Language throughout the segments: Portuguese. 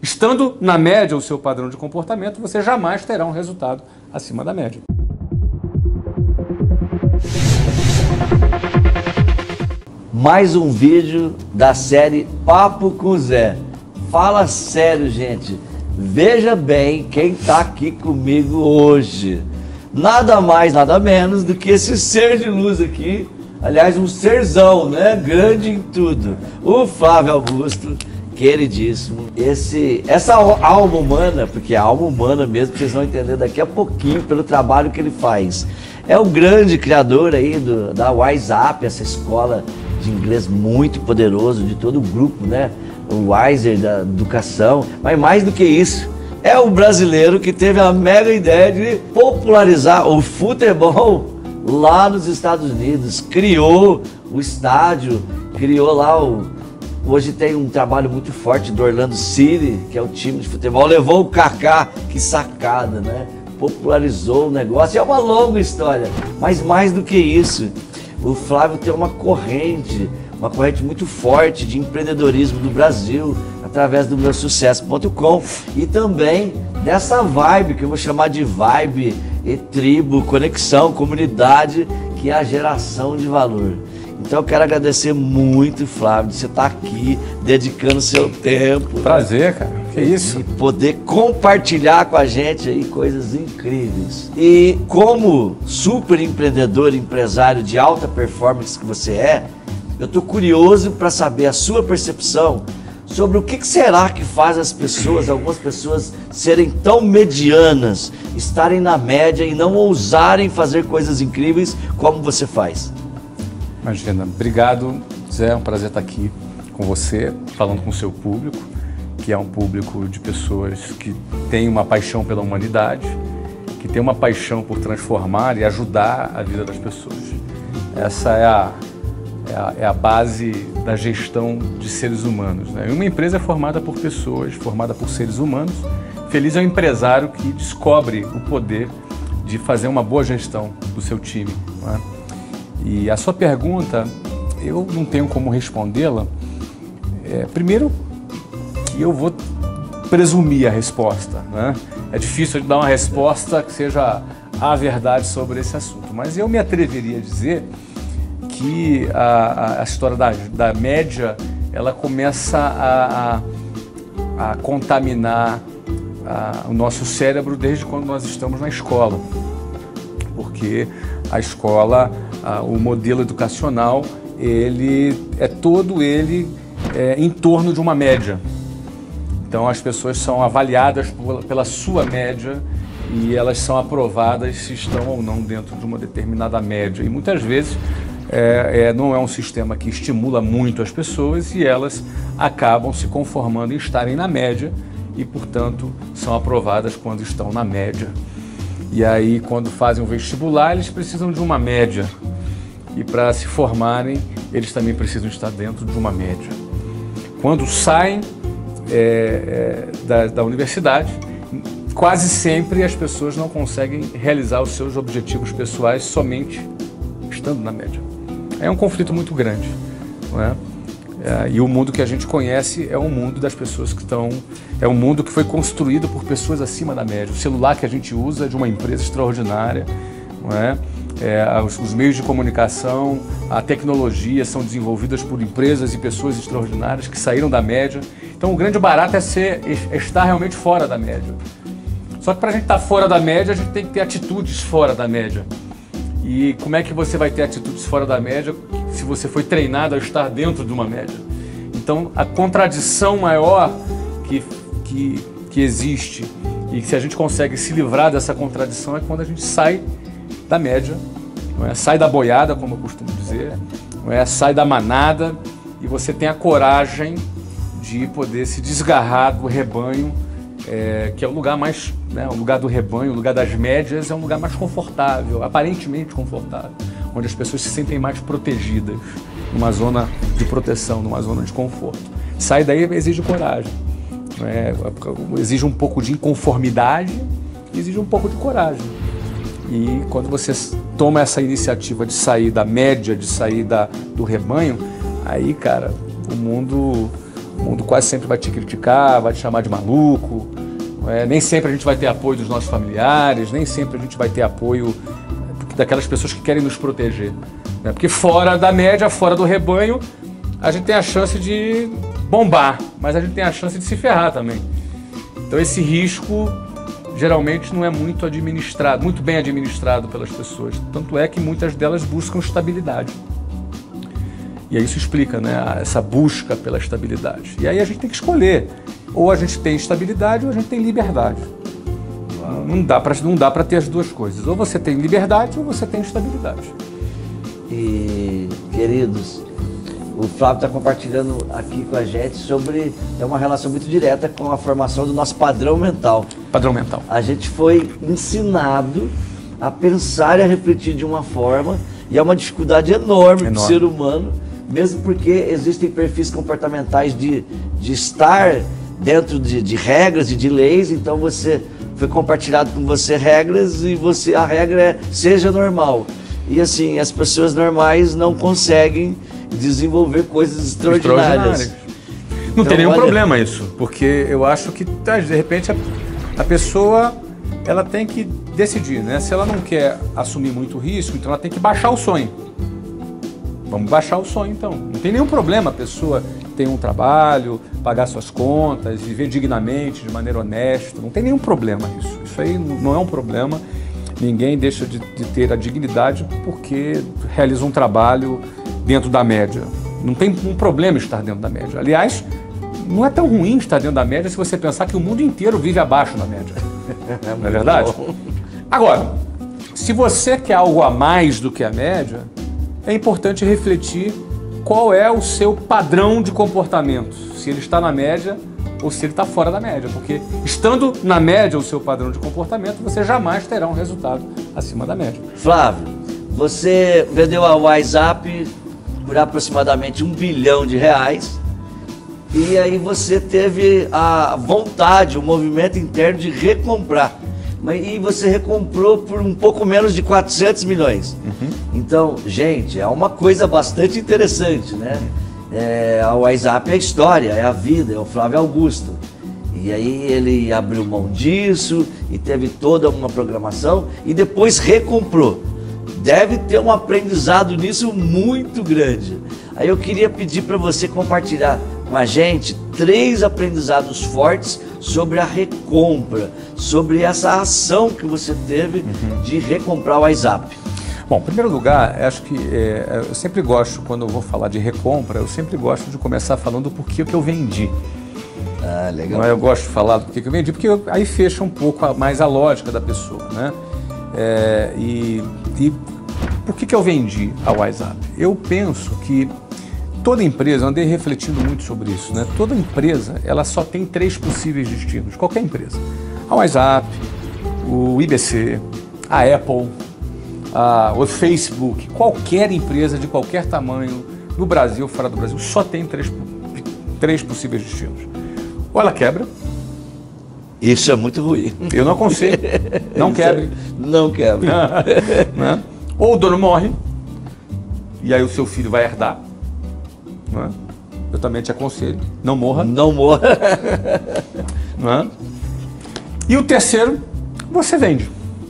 Estando na média o seu padrão de comportamento, você jamais terá um resultado acima da média. Mais um vídeo da série Papo com Zé. Fala sério, gente. Veja bem quem está aqui comigo hoje. Nada mais, nada menos do que esse ser de luz aqui. Aliás, um serzão, né? Grande em tudo. O Flávio Augusto, queridíssimo. Essa alma humana, porque é a alma humana mesmo, vocês vão entender daqui a pouquinho pelo trabalho que ele faz. É o grande criador aí da WiseUp, essa escola de inglês muito poderoso de todo o grupo, né? O Wiser da educação. Mas mais do que isso, é o brasileiro que teve a mega ideia de popularizar o futebol lá nos Estados Unidos. Criou o estádio, criou lá Hoje tem um trabalho muito forte do Orlando City, que é o time de futebol. Levou o Kaká, que sacada, né? Popularizou o negócio. É uma longa história, mas mais do que isso, o Flávio tem uma corrente muito forte de empreendedorismo do Brasil, através do meusucesso.com e também dessa vibe, que eu vou chamar de vibe e tribo, conexão, comunidade, que é a geração de valor. Então eu quero agradecer muito, Flávio, de você estar aqui, dedicando seu tempo. Prazer, cara. Que isso. E poder compartilhar com a gente aí coisas incríveis. E como super empreendedor, empresário de alta performance que você é, eu estou curioso para saber a sua percepção sobre o que será que faz algumas pessoas serem tão medianas, estarem na média e não ousarem fazer coisas incríveis como você faz. Imagina, obrigado, Zé, é um prazer estar aqui com você, falando com o seu público, que é um público de pessoas que têm uma paixão pela humanidade, que tem uma paixão por transformar e ajudar a vida das pessoas. Essa é a base da gestão de seres humanos, né? E uma empresa é formada por pessoas, formada por seres humanos. Feliz é o empresário que descobre o poder de fazer uma boa gestão do seu time, né? E a sua pergunta, eu não tenho como respondê-la. Primeiro que eu vou presumir a resposta, né? É difícil de dar uma resposta que seja a verdade sobre esse assunto, mas eu me atreveria a dizer que a história da média, ela começa a contaminar o nosso cérebro desde quando nós estamos na escola, porque a escola, o modelo educacional, ele é todo em torno de uma média. Então as pessoas são avaliadas pela sua média e elas são aprovadas se estão ou não dentro de uma determinada média. E muitas vezes não é um sistema que estimula muito as pessoas e elas acabam se conformando em estarem na média e, portanto, são aprovadas quando estão na média. E aí, quando fazem o vestibular, eles precisam de uma média. E para se formarem, eles também precisam estar dentro de uma média. Quando saem da universidade, quase sempre as pessoas não conseguem realizar os seus objetivos pessoais somente estando na média. É um conflito muito grande, não é? E o mundo que a gente conhece é um mundo das pessoas que estão... É um mundo que foi construído por pessoas acima da média. O celular que a gente usa é de uma empresa extraordinária, não é? Os meios de comunicação, a tecnologia são desenvolvidas por empresas e pessoas extraordinárias que saíram da média. Então o grande barato é estar realmente fora da média. Só que para a gente estar fora da média, a gente tem que ter atitudes fora da média. E como é que você vai ter atitudes fora da média se você foi treinado a estar dentro de uma média? Então, a contradição maior que existe, e se a gente consegue se livrar dessa contradição, é quando a gente sai da média, não é? Sai da boiada, como eu costumo dizer, não é? Sai da manada e você tem a coragem de poder se desgarrar do rebanho, que é o lugar mais, né, o lugar do rebanho, o lugar das médias, é um lugar mais confortável, aparentemente confortável, onde as pessoas se sentem mais protegidas, numa zona de proteção, numa zona de conforto. Sair daí exige coragem, né? Exige um pouco de inconformidade, exige um pouco de coragem. E quando você toma essa iniciativa de sair da média, de sair do rebanho, aí, cara, o mundo O mundo quase sempre vai te criticar, vai te chamar de maluco. Nem sempre a gente vai ter apoio dos nossos familiares, nem sempre a gente vai ter apoio daquelas pessoas que querem nos proteger. Né? Porque fora da média, fora do rebanho, a gente tem a chance de bombar, mas a gente tem a chance de se ferrar também. Então esse risco geralmente não é muito administrado, muito bem administrado pelas pessoas. Tanto é que muitas delas buscam estabilidade. E aí isso explica, né, essa busca pela estabilidade. E aí a gente tem que escolher. Ou a gente tem estabilidade ou a gente tem liberdade. Não dá para ter as duas coisas. Ou você tem liberdade ou você tem estabilidade. E, queridos, o Flávio está compartilhando aqui com a gente sobre uma relação muito direta com a formação do nosso padrão mental. Padrão mental. A gente foi ensinado a pensar e a refletir de uma forma, e é uma dificuldade enorme para o ser humano, mesmo porque existem perfis comportamentais de estar dentro de regras e de leis. Então foi compartilhado com você regras e a regra é seja normal. E assim, as pessoas normais não conseguem desenvolver coisas extraordinárias. Não tem nenhum problema isso, porque eu acho que de repente a pessoa ela tem que decidir, né? Se ela não quer assumir muito risco, então ela tem que baixar o sonho. Vamos baixar o sonho então. Não tem nenhum problema a pessoa ter um trabalho, pagar suas contas, viver dignamente, de maneira honesta. Não tem nenhum problema isso. Isso aí não é um problema. Ninguém deixa de ter a dignidade porque realiza um trabalho dentro da média. Não tem um problema estar dentro da média. Aliás, não é tão ruim estar dentro da média se você pensar que o mundo inteiro vive abaixo da média. Não é verdade? Agora, se você quer algo a mais do que a média, é importante refletir qual é o seu padrão de comportamento, se ele está na média ou se ele está fora da média, porque estando na média o seu padrão de comportamento, você jamais terá um resultado acima da média. Flávio, você vendeu a WhatsApp por aproximadamente R$1 bilhão, e aí você teve a vontade, o movimento interno de recomprar. E você recomprou por um pouco menos de 400 milhões. Então, gente, é uma coisa bastante interessante, né? A WhatsApp é a história, é a vida, é o Flávio Augusto. E aí ele abriu mão disso e teve toda uma programação e depois recomprou. Deve ter um aprendizado nisso muito grande. Aí eu queria pedir para você compartilhar com a gente 3 aprendizados fortes sobre a recompra, sobre essa ação que você teve de recomprar o WhatsApp. Bom, em primeiro lugar, acho que eu sempre gosto, quando eu vou falar de recompra, eu sempre gosto de começar falando do porquê que eu vendi. Ah, legal. Eu gosto de falar do porquê que eu vendi, porque aí fecha um pouco mais a lógica da pessoa, né? E por que eu vendi a WhatsApp? Eu penso que toda empresa, eu andei refletindo muito sobre isso, né? Toda empresa, ela só tem 3 possíveis destinos, qualquer empresa. A WhatsApp, o IBC, a Apple, o Facebook, qualquer empresa de qualquer tamanho, no Brasil, fora do Brasil, só tem 3 possíveis destinos. Ou ela quebra. Isso é muito ruim. Eu não aconselho. Não quebre. Não quebra. Né? Ou o dono morre, e aí o seu filho vai herdar. Não é? Eu também te aconselho, não morra. Não morra. Não é? E o terceiro, você vende.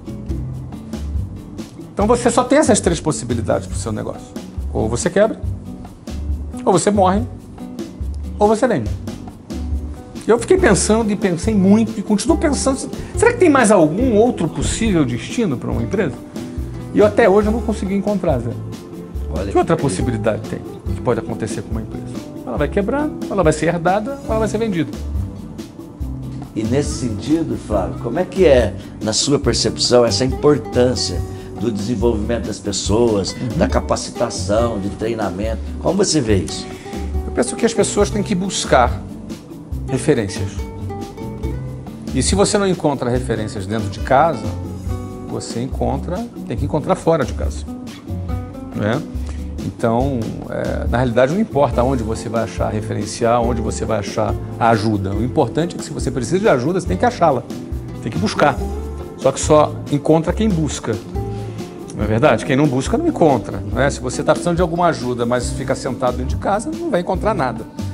Então você só tem essas 3 possibilidades para o seu negócio. Ou você quebra, ou você morre, ou você vende. Eu fiquei pensando e pensei muito e continuo pensando, será que tem mais algum outro possível destino para uma empresa? E eu até hoje não consegui encontrar, Zé. Olha que outra possibilidade tem que pode acontecer com uma empresa? Ela vai quebrar, ela vai ser herdada, ou ela vai ser vendida. E nesse sentido, Flávio, como é que é, na sua percepção, essa importância do desenvolvimento das pessoas, da capacitação, de treinamento? Como você vê isso? Eu penso que as pessoas têm que buscar referências. E se você não encontra referências dentro de casa, você tem que encontrar fora de casa. Né? Então, na realidade, não importa onde você vai achar referencial, onde você vai achar a ajuda. O importante é que se você precisa de ajuda, você tem que achá-la, tem que buscar. Só que só encontra quem busca. Não é verdade? Quem não busca, não encontra. Né? Se você está precisando de alguma ajuda, mas fica sentado dentro de casa, não vai encontrar nada.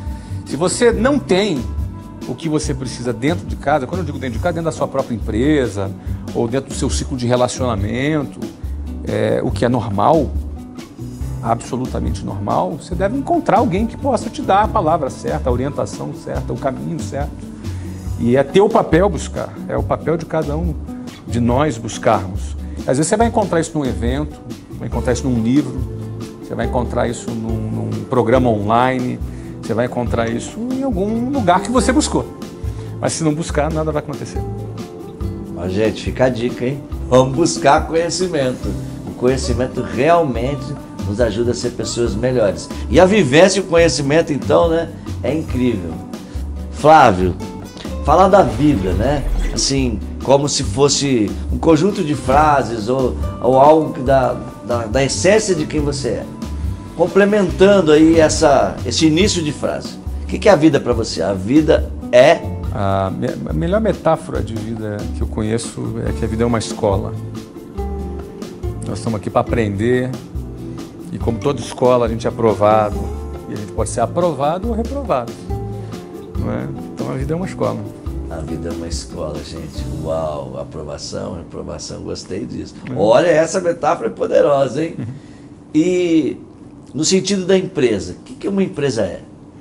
Se você não tem o que você precisa dentro de casa, quando eu digo dentro de casa, dentro da sua própria empresa, ou dentro do seu ciclo de relacionamento, o que é normal, absolutamente normal, você deve encontrar alguém que possa te dar a palavra certa, a orientação certa, o caminho certo. E é teu papel buscar, é o papel de cada um de nós buscarmos. Às vezes você vai encontrar isso num evento, vai encontrar isso num livro, você vai encontrar isso num programa online, você vai encontrar isso em algum lugar que você buscou. Mas se não buscar, nada vai acontecer. Mas, gente, fica a dica, hein? Vamos buscar conhecimento. O conhecimento realmente nos ajuda a ser pessoas melhores. E a vivência e o conhecimento, então, né, é incrível. Flávio, falar da vida, né? Assim, como se fosse um conjunto de frases ou algo da essência de quem você é. Complementando aí esse início de frase. O que é a vida para você? A vida é... A melhor metáfora de vida que eu conheço é que a vida é uma escola. Nós estamos aqui para aprender e, como toda escola, a gente é aprovado. E a gente pode ser aprovado ou reprovado. Não é? Então a vida é uma escola. A vida é uma escola, gente. Uau, aprovação, reprovação, gostei disso. Olha, essa metáfora é poderosa, hein? E no sentido da empresa, o que uma empresa é?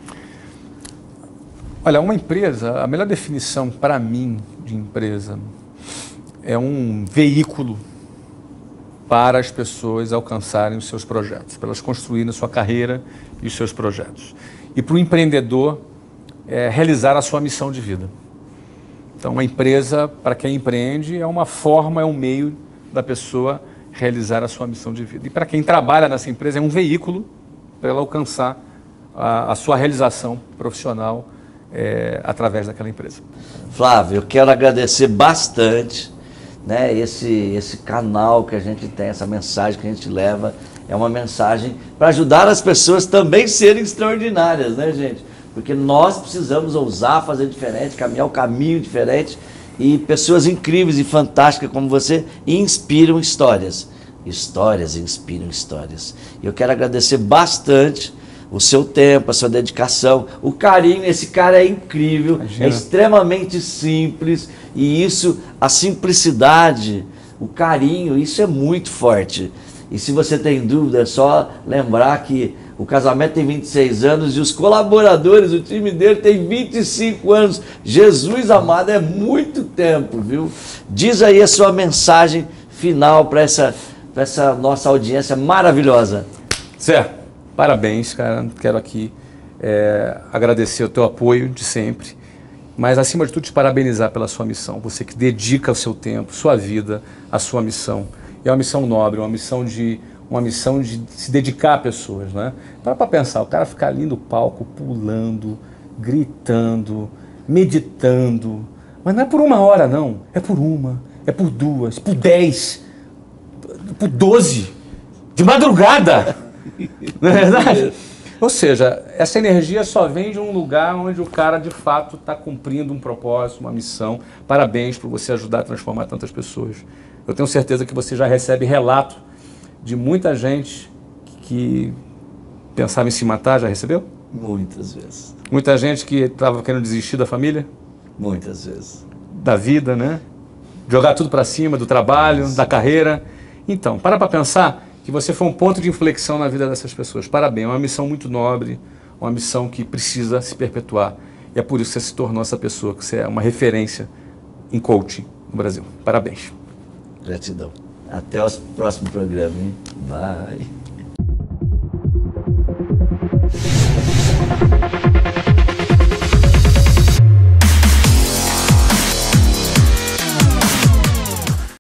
Olha, uma empresa, a melhor definição para mim de empresa é um veículo para as pessoas alcançarem os seus projetos, para elas construírem a sua carreira e os seus projetos. E para o empreendedor realizar a sua missão de vida. Então, uma empresa, para quem empreende, é uma forma, é um meio da pessoa realizar a sua missão de vida. E para quem trabalha nessa empresa, é um veículo para ela alcançar a sua realização profissional através daquela empresa. Flávio, eu quero agradecer bastante, né, esse canal que a gente tem, essa mensagem que a gente leva, é uma mensagem para ajudar as pessoas também serem extraordinárias, né, gente? Porque nós precisamos ousar, fazer diferente, caminhar o caminho diferente, e pessoas incríveis e fantásticas como você inspiram histórias. Histórias inspiram histórias. E eu quero agradecer bastante o seu tempo, a sua dedicação, o carinho. Esse cara é incrível, imagina. É extremamente simples, e isso, a simplicidade, o carinho, isso é muito forte. E se você tem dúvida, é só lembrar que o casamento tem 26 anos e os colaboradores, o time dele tem 25 anos. Jesus amado, é muito tempo, viu? Diz aí a sua mensagem final para essa nossa audiência maravilhosa. Zé, parabéns, cara. Quero aqui agradecer o teu apoio de sempre, mas acima de tudo te parabenizar pela sua missão. Você que dedica o seu tempo, sua vida, à sua missão. E é uma missão nobre, uma missão de se dedicar a pessoas, né? Para pensar, o cara ficar ali no palco, pulando, gritando, meditando, mas não é por 1 hora não, é por 1, é por 2, por 10, por 12, de madrugada, não é verdade? Ou seja, essa energia só vem de um lugar onde o cara de fato está cumprindo um propósito, uma missão. Parabéns por você ajudar a transformar tantas pessoas. Eu tenho certeza que você já recebe relato de muita gente que pensava em se matar. Já recebeu? Muitas vezes. Muita gente que estava querendo desistir da família? Muitas vezes. Da vida, né? Jogar tudo para cima, do trabalho, da carreira. Então, para pensar que você foi um ponto de inflexão na vida dessas pessoas. Parabéns, é uma missão muito nobre, uma missão que precisa se perpetuar. E é por isso que você se tornou essa pessoa, que você é uma referência em coaching no Brasil. Parabéns. Gratidão. Até o próximo programa, hein? Bye.